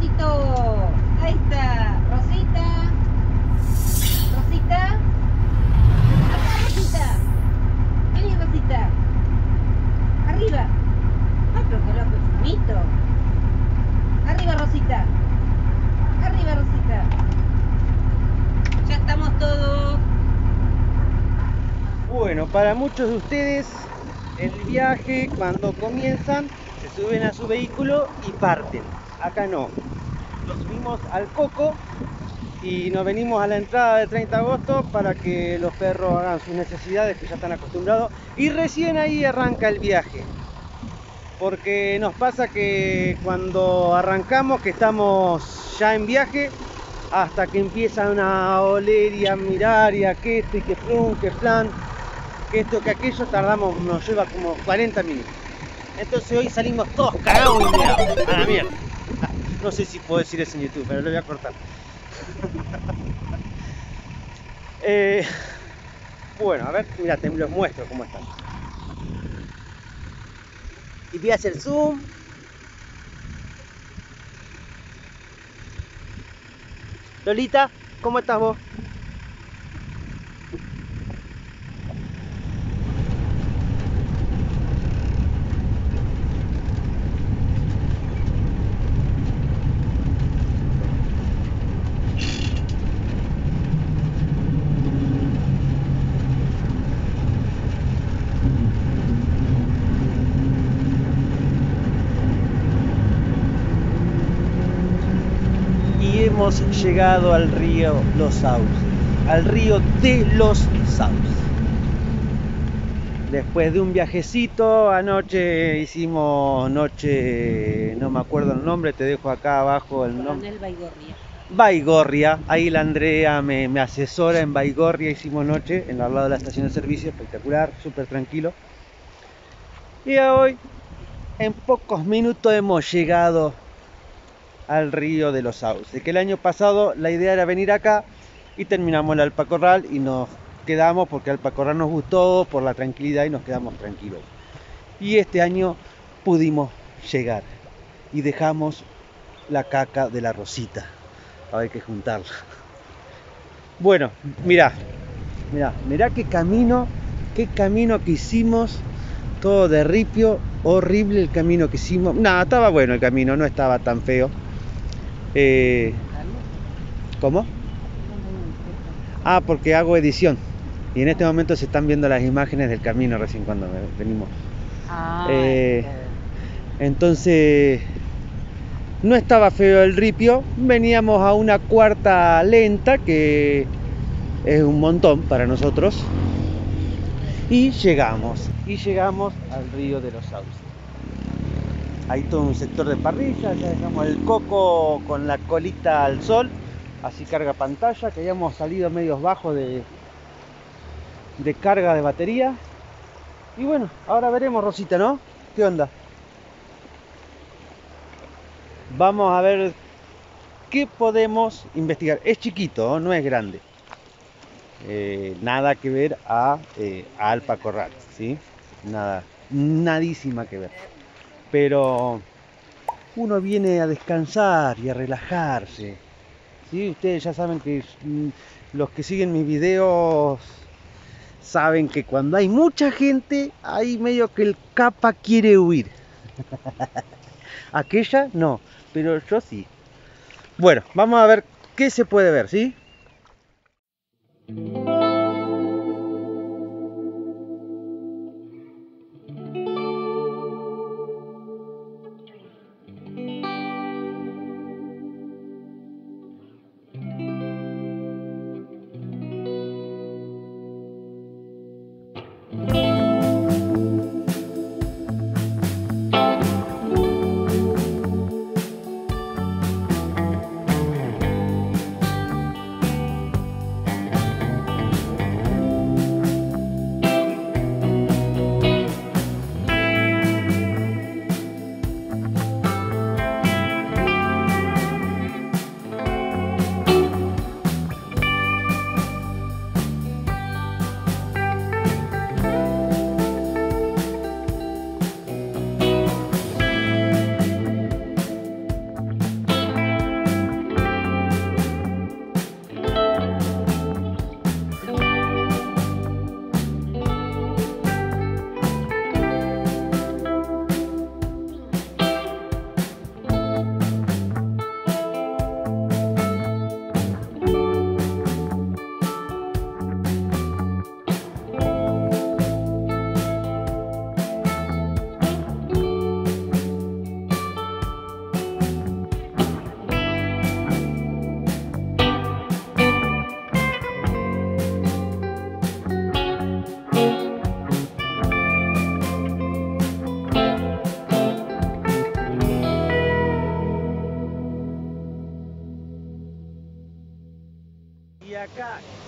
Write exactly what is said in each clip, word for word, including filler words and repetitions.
fotito. Ahí está, Rosita. Rosita. Acá, Rosita. Vení, Rosita. Arriba. Ay, pero qué loco es bonito. Arriba, Rosita. Arriba, Rosita. Ya estamos todos. Bueno, para muchos de ustedes el viaje cuando comienzan se suben a su vehículo y parten. Acá no. Nos subimos al Coco y nos venimos a la entrada de treinta de agosto para que los perros hagan sus necesidades, que ya están acostumbrados, y recién ahí arranca el viaje. Porque nos pasa que cuando arrancamos, que estamos ya en viaje, hasta que empiezan a oler y a mirar y a que esto y que plum, que plan, que esto, que aquello, tardamos, nos lleva como cuarenta minutos. Entonces hoy salimos todos cagados y mirados, a la mierda. No sé si puedo decir eso en YouTube, pero lo voy a cortar. eh, bueno, a ver, mira, te los muestro cómo están. Y voy a hacer zoom. Lolita, ¿cómo estás vos? Hemos llegado al río Los Sauces, al río de Los Sauces. Después de un viajecito, anoche hicimos noche, no me acuerdo el nombre, te dejo acá abajo el nombre. Coronel Baigorria. Baigorria, ahí la Andrea me, me asesora en Baigorria, hicimos noche en al lado de la estación de servicio, espectacular, súper tranquilo. Y hoy, en pocos minutos hemos llegado al río de Los Sauces, que el año pasado la idea era venir acá y terminamos el Alpacorral y nos quedamos porque el Alpacorral nos gustó por la tranquilidad y nos quedamos tranquilos. Y este año pudimos llegar y dejamos la caca de la Rosita. Ahora hay que juntarla. Bueno, mirá, mirá, mirá qué camino, qué camino que hicimos, todo de ripio, horrible el camino que hicimos. No, estaba bueno el camino, no estaba tan feo. Eh, ¿Cómo? Ah, porque hago edición y en este momento se están viendo las imágenes del camino recién cuando venimos. Ah, eh, entonces no estaba feo el ripio, veníamos a una cuarta lenta que es un montón para nosotros y llegamos y llegamos al río de Los Sauces. Hay todo un sector de parrilla, ya dejamos el Coco con la colita al sol, así carga pantalla, que hayamos salido medios bajos de, de carga de batería. Y bueno, ahora veremos, Rosita, ¿no? ¿Qué onda? Vamos a ver qué podemos investigar. Es chiquito, no es grande. Eh, nada que ver a, eh, a Alpacorral, ¿sí? Nada, nadísima que ver. Pero uno viene a descansar y a relajarse, ¿sí? Ustedes ya saben que mm, los que siguen mis videos saben que cuando hay mucha gente, ahí medio que el capa quiere huir. Aquella no, pero yo sí. Bueno, vamos a ver qué se puede ver, ¿sí?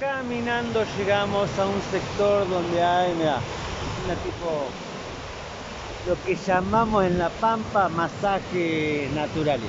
caminando llegamos a un sector donde hay, mira, una tipo, lo que llamamos en La Pampa masajes naturales.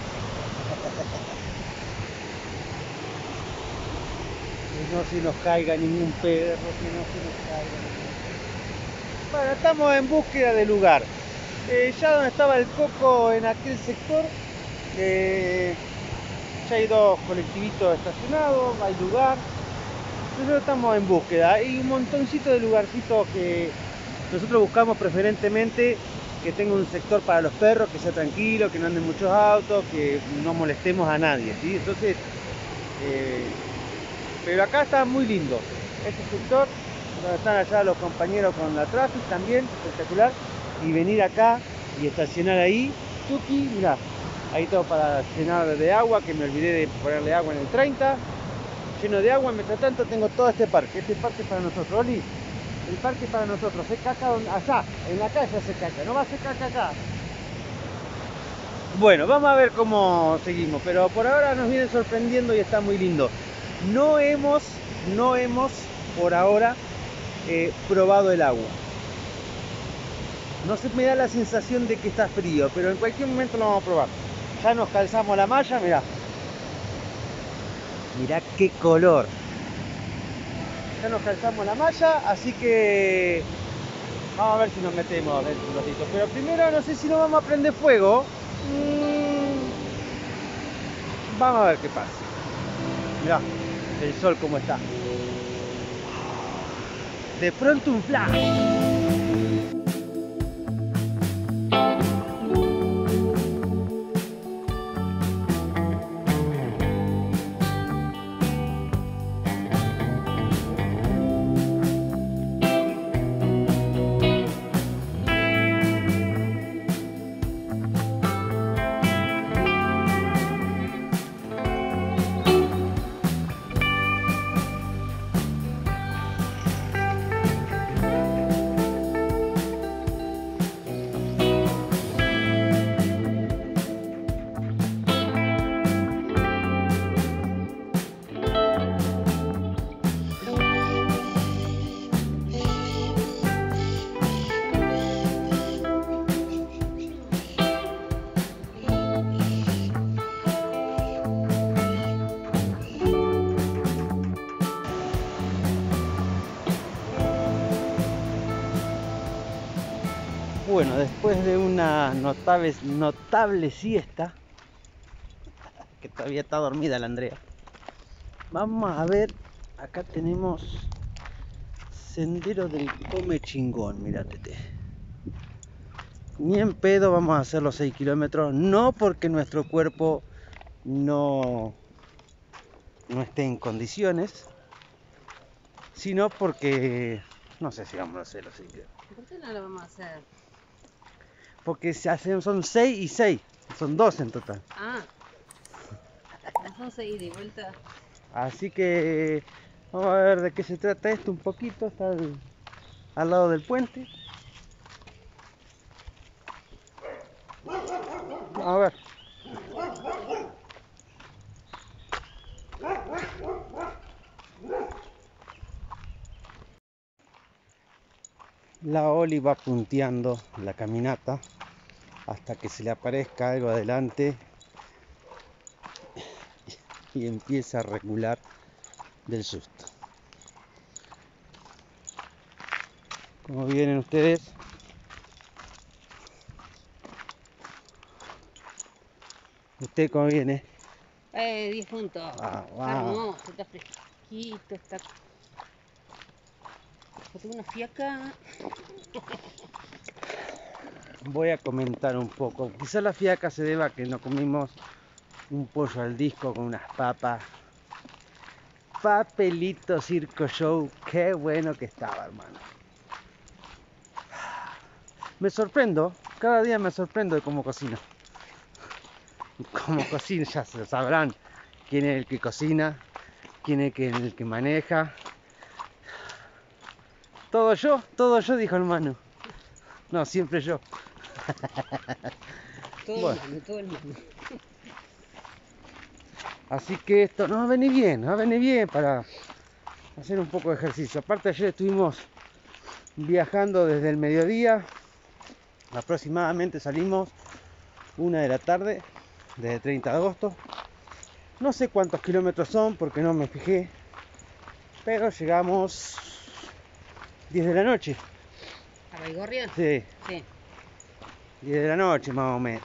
Que no se nos caiga ningún perro, que no se nos caiga ningún... Bueno, estamos en búsqueda de lugar. Eh, ya donde estaba el coco en aquel sector, eh, ya hay dos colectivitos estacionados, hay lugar. Nosotros estamos en búsqueda. Hay un montoncito de lugarcitos que nosotros buscamos preferentemente que tenga un sector para los perros, que sea tranquilo, que no anden muchos autos, que no molestemos a nadie, ¿sí? Entonces, eh, pero acá está muy lindo. Este sector, donde están allá los compañeros con la traffic también, espectacular. Y venir acá y estacionar ahí. Tuki, mirá, ahí todo para llenar de agua, que me olvidé de ponerle agua en el treinta. Lleno de agua, mientras tanto tengo todo este parque. Este parque es para nosotros, Oli. El parque es para nosotros. Hacer caca donde, allá, en la calle hace caca. No va a hacer caca acá. Bueno, vamos a ver cómo seguimos. Pero por ahora nos viene sorprendiendo y está muy lindo. No hemos, no hemos por ahora eh, probado el agua. No se me da la sensación de que está frío, pero en cualquier momento lo vamos a probar. Ya nos calzamos la malla, mirá. Mirá qué color. Ya nos calzamos la malla, así que vamos a ver si nos metemos dentro un ratito. Pero primero no sé si nos vamos a prender fuego. Mm, vamos a ver qué pasa. Mirá, el sol cómo está. De pronto un flash. Bueno, después de una notable, notable siesta, que todavía está dormida la Andrea, vamos a ver, acá tenemos Sendero del Come Chingón, mírate. Ni en pedo vamos a hacer los seis kilómetros, no porque nuestro cuerpo no, no esté en condiciones, sino porque no sé si vamos a hacer los seis kilómetros. ¿Por qué no lo vamos a hacer? Porque se hacen, son seis y seis, son doce en total. Ah, no son seis de vuelta. Así que vamos a ver de qué se trata esto un poquito. Está al, al lado del puente. A ver. La Oli va punteando la caminata hasta que se le aparezca algo adelante y empieza a regular del susto. ¿Cómo vienen ustedes? ¿Usted cómo viene? Eh, diez puntos. Ah, wow. Está hermoso, está fresquito, está... Tengo una fiaca. Voy a comentar un poco. Quizá la fiaca se deba a que no comimos un pollo al disco con unas papas. Papelito Circo Show. Qué bueno que estaba, hermano. Me sorprendo. Cada día me sorprendo de cómo cocino. Como cocina, ya se sabrán quién es el que cocina, quién es el que maneja. Todo yo, todo yo, dijo el Manu. No, siempre yo. Todo Bueno. el mundo, todo el mundo. Así que esto nos va a venir bien, nos va a venir bien para, hacer un poco de ejercicio. Aparte ayer estuvimos viajando desde el mediodía, aproximadamente salimos una de la tarde, desde treinta de agosto. No sé cuántos kilómetros son porque no me fijé, pero llegamos diez de la noche. ¿A Baigorria? Sí, Sí. diez de la noche más o menos.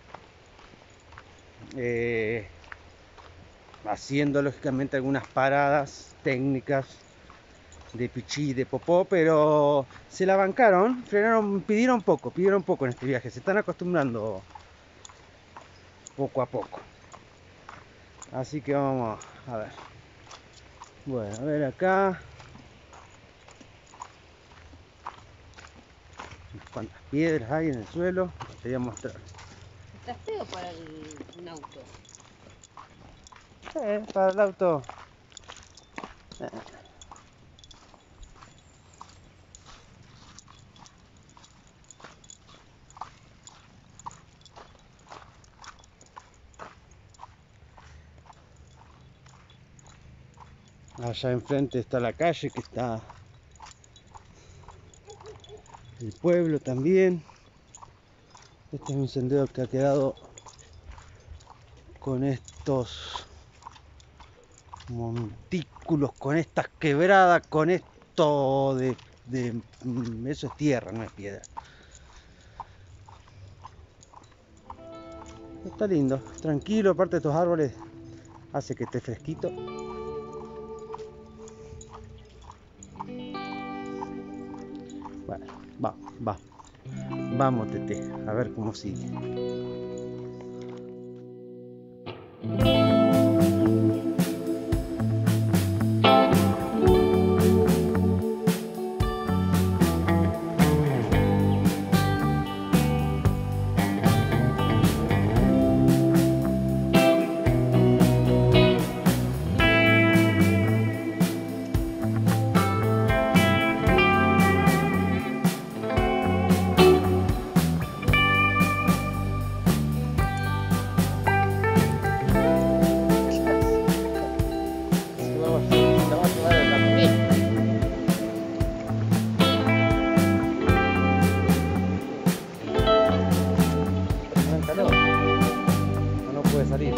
Eh, haciendo lógicamente algunas paradas técnicas de pichí, de popó, pero se la bancaron, frenaron, pidieron poco, pidieron poco en este viaje, se están acostumbrando poco a poco. Así que vamos a ver. Bueno, a ver acá. Cuántas piedras hay en el suelo, te voy a mostrar. Está feo para el, un auto. Eh, para el auto. Eh. Allá enfrente está la calle, que está el pueblo también. Este es un sendero que ha quedado con estos montículos, con estas quebradas, con esto de, de eso es tierra, no es piedra. Está lindo, tranquilo, aparte de estos árboles hace que esté fresquito. Bueno, va, va. Vamos, Tete, a ver cómo sigue. No puede salir.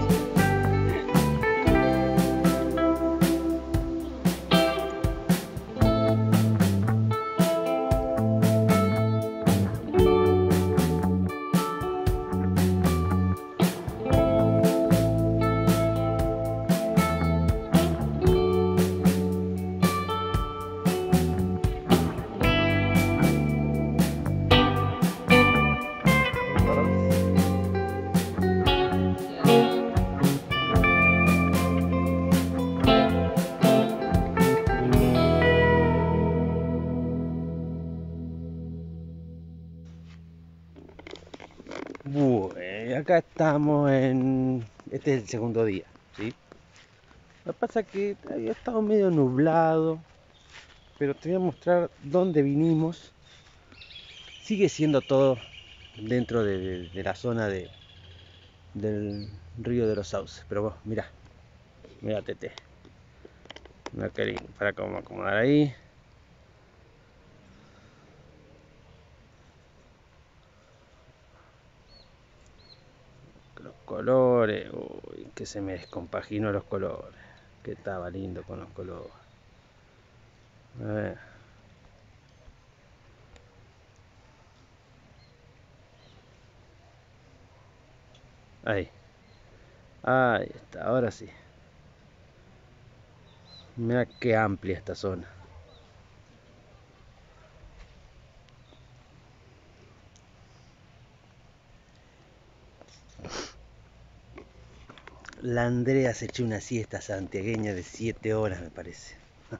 Bueno, acá estamos en... Este es el segundo día, ¿sí? Lo que pasa es que había estado medio nublado, pero te voy a mostrar dónde vinimos. Sigue siendo todo dentro de, de, de la zona de, del río de los Sauces, pero vos, mirá, mirá, Tete. Mirá qué lindo, para cómo acomodar ahí. Los colores, uy, que se me descompaginó los colores, que estaba lindo con los colores. A ver. Ahí, ahí está, ahora sí. Mira qué amplia esta zona. La Andrea se echó una siesta santiagueña de siete horas, me parece.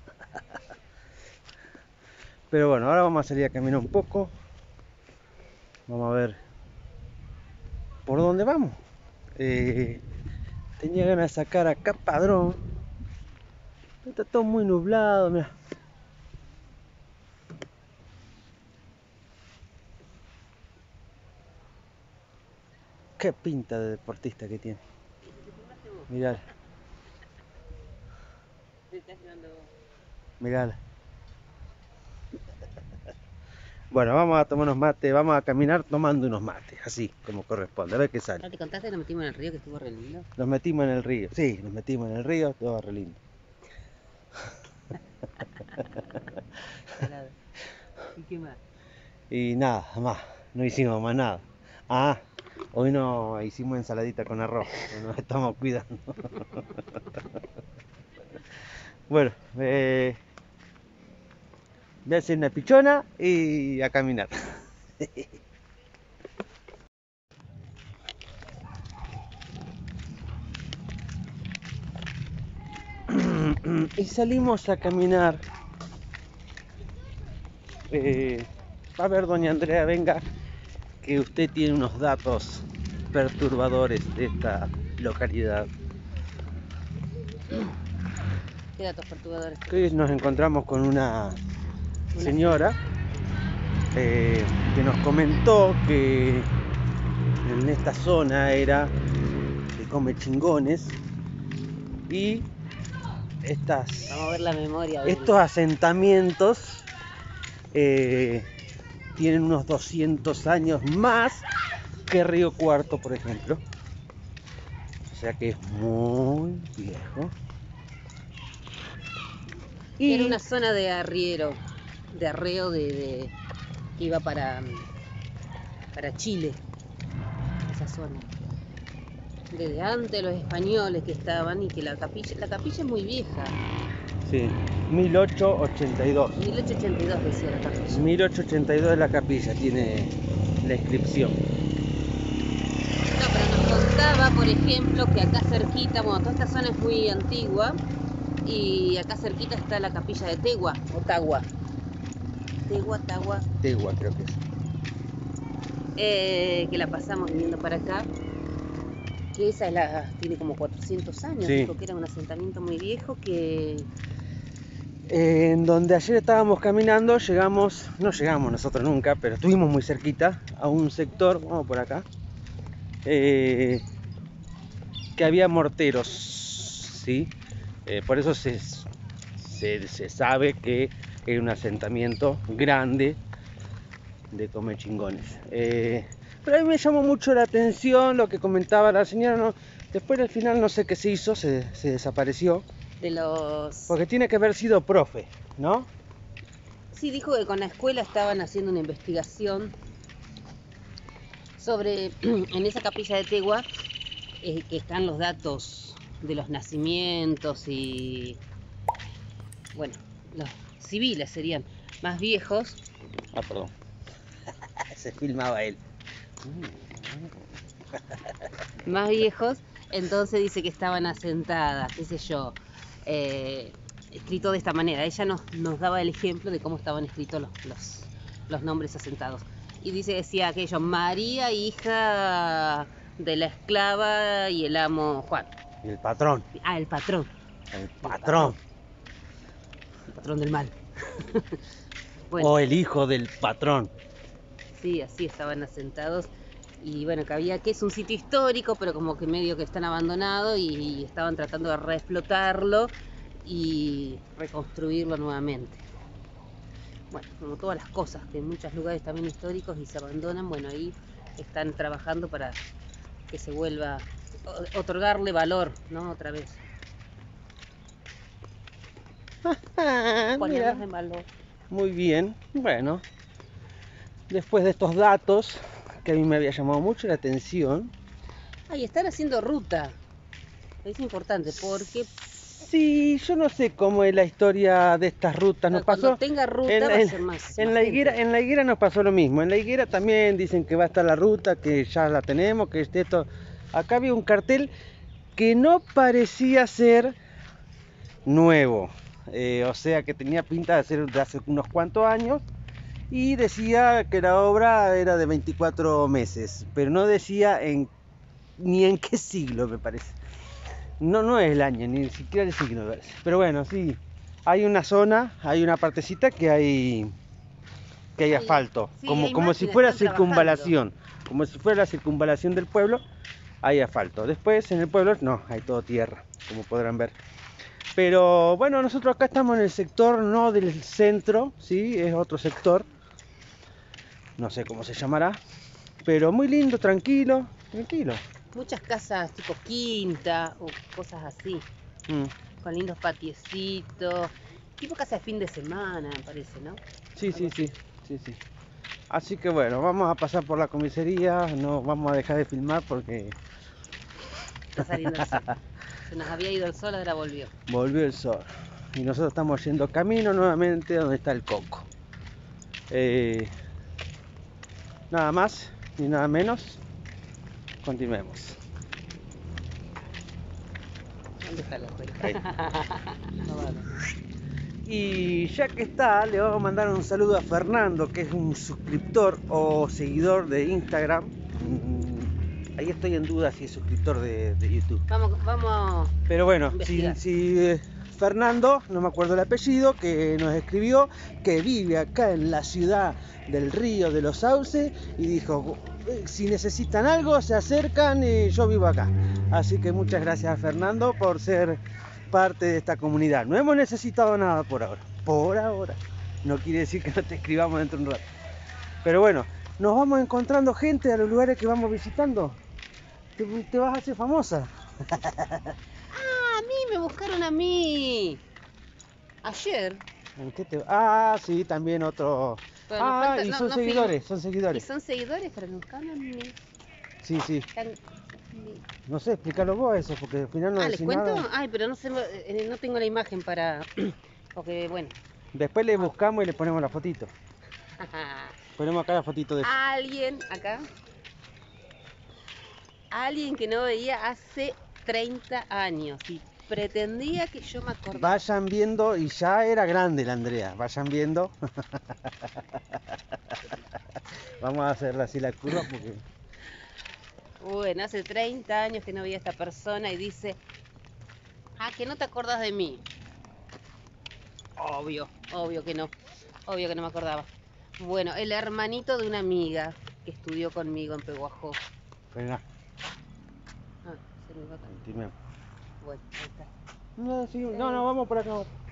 Pero bueno, ahora vamos a salir a caminar un poco. Vamos a ver por dónde vamos. Eh, tenía ganas de sacar acá Padrón. Está todo muy nublado, mira. Qué pinta de deportista que tiene. Mirá. ¿Te estás llevando? Mirala. Bueno, vamos a tomar unos mates, vamos a caminar tomando unos mates, así como corresponde, a ver qué sale. ¿Ya te contaste que nos metimos en el río que estuvo re lindo? Nos metimos en el río, sí, nos metimos en el río, todo re lindo. Salado. ¿Y qué más? Y nada, más, no hicimos más nada. Ah, hoy no hicimos ensaladita con arroz, nos estamos cuidando. Bueno, eh, voy a hacer una pichona y a caminar. Y salimos a caminar. Eh, a ver, doña Andrea, venga, que usted tiene unos datos perturbadores de esta localidad. ¿Qué datos perturbadores? Que hoy nos encontramos con una señora eh, que nos comentó que en esta zona era de come chingones y estas, Vamos a ver la memoria. del- estos asentamientos eh, tienen unos doscientos años más que Río Cuarto, por ejemplo. O sea que es muy viejo. Y Era una zona de arriero, de arreo de, de- que iba para, para Chile, esa zona. Desde antes los españoles que estaban y que la capilla, la capilla es muy vieja, sí, mil ochocientos ochenta y dos. mil ochocientos ochenta y dos decía la capilla. mil ochocientos ochenta y dos de la capilla tiene la inscripción. No, pero nos contaba, por ejemplo, que acá cerquita, bueno, toda esta zona es muy antigua y acá cerquita está la capilla de Tegua, o Tagua. Tegua, Tagua, Tegua creo que es. eh, que la pasamos viniendo para acá. Que esa es la, tiene como cuatrocientos años, Sí. dijo que era un asentamiento muy viejo que... Eh, en donde ayer estábamos caminando, llegamos, no llegamos nosotros nunca, pero estuvimos muy cerquita a un sector, vamos por acá, eh, que había morteros, ¿sí? Eh, por eso se, se, se sabe que era un asentamiento grande de come chingones. Eh, pero a mí me llamó mucho la atención lo que comentaba la señora, ¿no? Después al final no sé qué se hizo, se, se desapareció. De los... Porque tiene que haber sido profe, ¿no? Sí, dijo que con la escuela estaban haciendo una investigación sobre, en esa capilla de Tegua, eh, que están los datos de los nacimientos y, bueno, los civiles serían más viejos. Ah, perdón. Se filmaba él. Más viejos, entonces dice que estaban asentadas, qué sé yo, eh, escrito de esta manera. Ella nos, nos daba el ejemplo de cómo estaban escritos los, los, los nombres asentados. Y dice, decía aquello, María, hija de la esclava y el amo Juan. Y el patrón. Ah, el patrón. El patrón. El patrón del mal. Bueno, O el hijo del patrón. sí, así estaban asentados. Y bueno, que había que es un sitio histórico, pero como que medio que están abandonados y estaban tratando de reexplotarlo y reconstruirlo nuevamente. Bueno, como todas las cosas, que en muchos lugares también históricos y se abandonan, bueno, ahí están trabajando para que se vuelva, o- otorgarle valor, ¿no? Otra vez. Ah, Ponerlos mira. en valor. Muy bien. Bueno. Después de estos datos que a mí me había llamado mucho la atención. Ah, y están haciendo ruta. Es importante porque Sí, yo no sé cómo es la historia de estas rutas. Nos cuando pasó tenga ruta en, va a en- ser más. en más la gente. higuera, en la higuera nos pasó lo mismo. En la higuera también dicen que va a estar la ruta, que ya la tenemos, que este esto. Acá había un cartel que no parecía ser nuevo, eh, o sea que tenía pinta de ser de hace unos cuantos años y decía que la obra era de veinticuatro meses, pero no decía en ni en qué siglo, me parece. No, no es el año, ni siquiera el siglo, me parece. Pero bueno, sí, hay una zona, hay una partecita que hay que hay Hay- asfalto, sí, como, hay como si máquinas, fuera están circunvalación, como si fuera la circunvalación del pueblo, hay asfalto. Después en el pueblo no, hay todo tierra, como podrán ver. Pero bueno, nosotros acá estamos en el sector no del centro, ¿sí? Es otro sector, no sé cómo se llamará, pero muy lindo, tranquilo, tranquilo. Muchas casas tipo quinta o cosas así, Mm. con lindos patiecitos, tipo casa de fin de semana, me parece, ¿no? Sí, Algo sí, así. sí, sí, sí. Así que bueno, vamos a pasar por la comisaría, no vamos a dejar de filmar porque Está saliendo el sol. Se nos había ido el sol, ahora volvió. volvió el sol. Y nosotros estamos yendo camino nuevamente donde está el coco. Eh, nada más ni nada menos. Continuemos. ¿Dónde está la rueda? Ahí. No vale. Y ya que está, le vamos a mandar un saludo a Fernando, que es un suscriptor o seguidor de Instagram. Mm, Ahí estoy en duda si es suscriptor de, de YouTube. Vamos, vamos. Pero bueno, si, Investigar. si eh, Fernando, no me acuerdo el apellido, que nos escribió, que vive acá en la ciudad del Río de los Sauces y dijo, eh, si necesitan algo, se acercan y yo vivo acá. Así que muchas gracias a Fernando por ser parte de esta comunidad. No hemos necesitado nada por ahora, por ahora. No quiere decir que no te escribamos dentro de un rato. Pero bueno, nos vamos encontrando gente a los lugares que vamos visitando. Te, te vas a hacer famosa. Ah, a mí me buscaron a mí. Ayer. ¿En qué te... Ah, sí, también otro. Pero nos Ah, falta- y no- son no seguidores, filmo- son Y seguidores. son seguidores, pero me buscaron a mí. Sí, sí. Están- No sé, explícalo vos eso, porque al final no Ah, ¿les decís cuento? nada. Ay, pero no sé, eh, no tengo la imagen para. Porque, bueno. Después le buscamos y le ponemos la fotito. Ponemos acá la fotito de... Alguien acá. Alguien que no veía hace treinta años y pretendía que yo me acordara. Vayan viendo, y ya era grande la Andrea, vayan viendo. Vamos a hacerle así la curva porque... Bueno, hace treinta años que no veía a esta persona y dice, ah, que no te acordás de mí. Obvio, obvio que no, obvio que no me acordaba. Bueno, el hermanito de una amiga que estudió conmigo en Peguajó. Frená, Ah, se me va a caer. continuemos. Bueno, ahí está. No, sí, no, no, vamos por acá.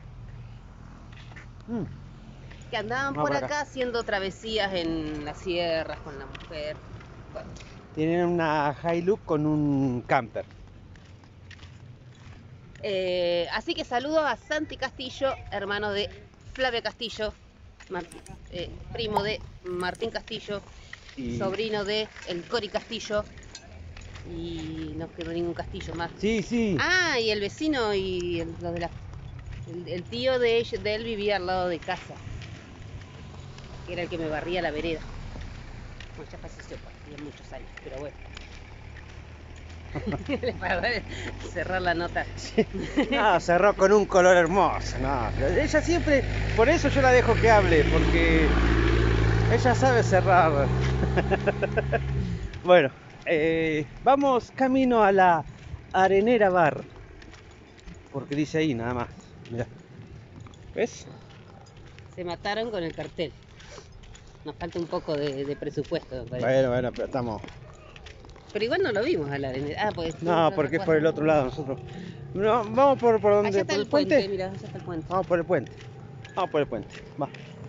Mm, Que andaban Vamos por por acá. acá haciendo travesías en las sierras con la mujer. Bueno, Tienen una Hilux con un camper. eh, así que saludo a Santi Castillo, hermano de Flavia Castillo, Mar- eh, primo de Martín Castillo, Y... sobrino de el Cori Castillo y no quedó ningún castillo más. Sí, sí. Ah, y el vecino y el, lo de la, el, el tío de, ella- de él vivía al lado de casa, que era el que me barría la vereda. Bueno, ya falleció, pues, tenía muchos años, pero bueno. Para dar- cerrar la nota. No, cerró con un color hermoso. No, pero ella siempre, por eso yo la dejo que hable, porque ella sabe cerrar. Bueno, eh, vamos camino a la Arenera Bar, porque dice ahí nada más. Mirá. ¿Ves? Se mataron con el cartel. Nos falta un poco de, de presupuesto, me parece. Bueno, bueno, pero estamos. Pero igual no lo vimos a la arenera. Ah, pues, No, porque es por el otro lado nosotros. No, vamos por, por donde. Allá está ¿Por el puente, mira, allá está el puente. Vamos por el puente. Vamos por el puente. Va.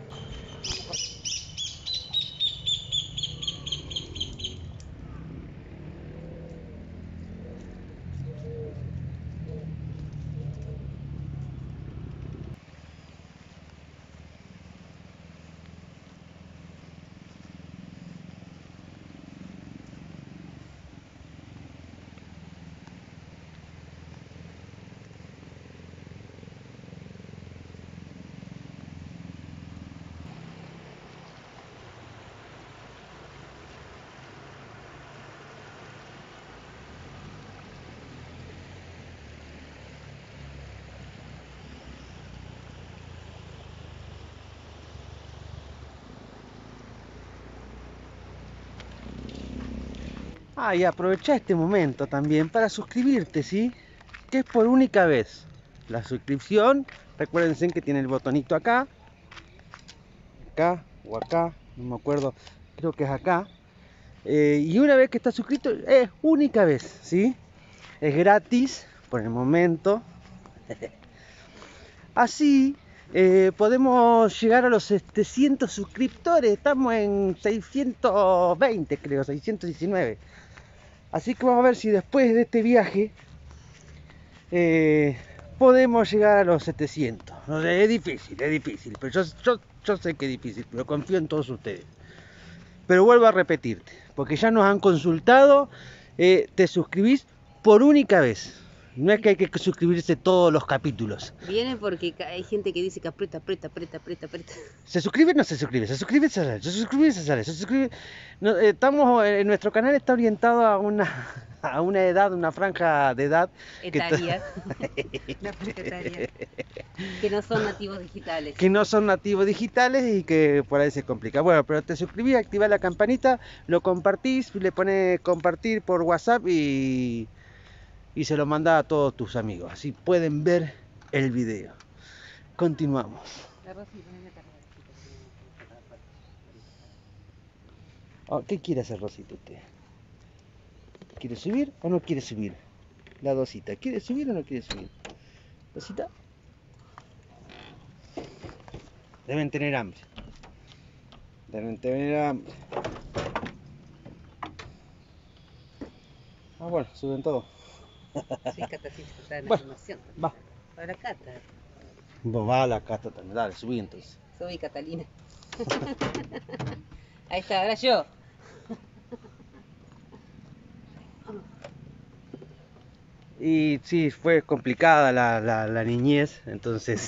Ah, y aprovecha este momento también para suscribirte, ¿sí? Que es por única vez. La suscripción, recuérdense que tiene el botonito acá, acá o acá, no me acuerdo, creo que es acá. Eh, y una vez que estás suscrito, es única vez, ¿sí? Es gratis por el momento. Así eh, podemos llegar a los setecientos suscriptores. Estamos en seiscientos veinte, creo, seiscientos diecinueve. Así que vamos a ver si después de este viaje eh, podemos llegar a los setecientos. No sé, es difícil, es difícil, pero yo, yo, yo sé que es difícil, pero confío en todos ustedes. Pero vuelvo a repetirte, porque ya nos han consultado, eh, te suscribís por única vez. No es que hay que suscribirse todos los capítulos. Viene porque hay gente que dice que aprieta, aprieta, aprieta, aprieta, aprieta. ¿Se suscribe o no se suscribe? Se suscribe, se sale, se suscribe, se sale, se suscribe. No, eh, estamos, eh, nuestro canal está orientado a una, a una edad, una franja de edad. Etaria. Una franja etaria. Que no son nativos digitales. Que no son nativos digitales y que por ahí se complica. Bueno, pero te suscribís, activás la campanita, lo compartís, le pones compartir por WhatsApp y... y se lo manda a todos tus amigos, así pueden ver el video. Continuamos. Oh, ¿qué quiere hacer Rosita usted? ¿Quiere subir o no quiere subir? La dosita, ¿quiere subir o no quiere subir? Rosita. Deben tener hambre. Deben tener hambre. Ah, bueno, suben todo. Sí, Cata, sí, está en la Bueno, animación. va. Para Cata. Vos va a la Cata también, dale, subí entonces. Soy Catalina. Ahí está, ahora yo. Y sí, fue complicada la, la, la niñez, entonces...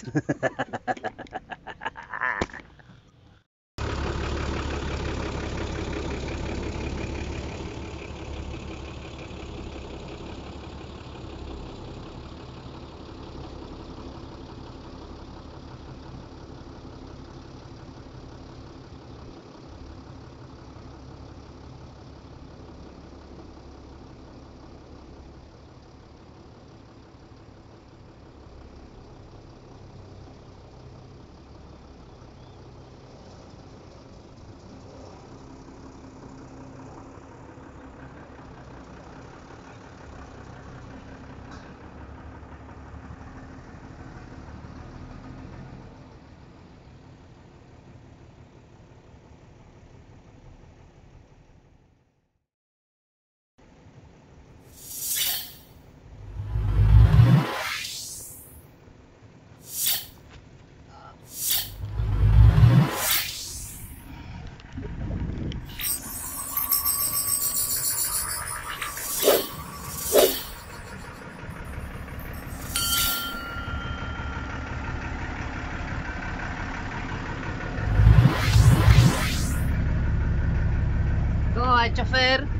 ¿Cómo va el chofer?